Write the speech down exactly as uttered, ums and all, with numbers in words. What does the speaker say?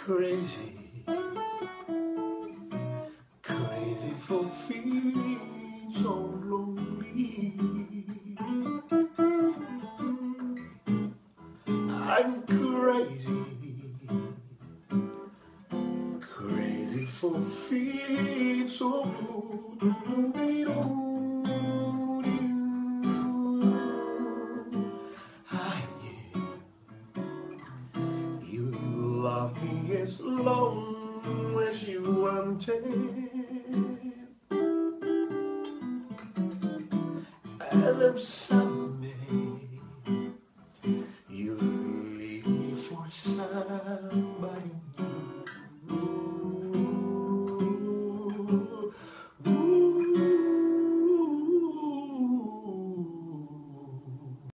crazy, crazy for feeling so lonely. I'm crazy, crazy for feeling so lonely. Ah, yeah. You love me as long as you wanted, and I'm sorry.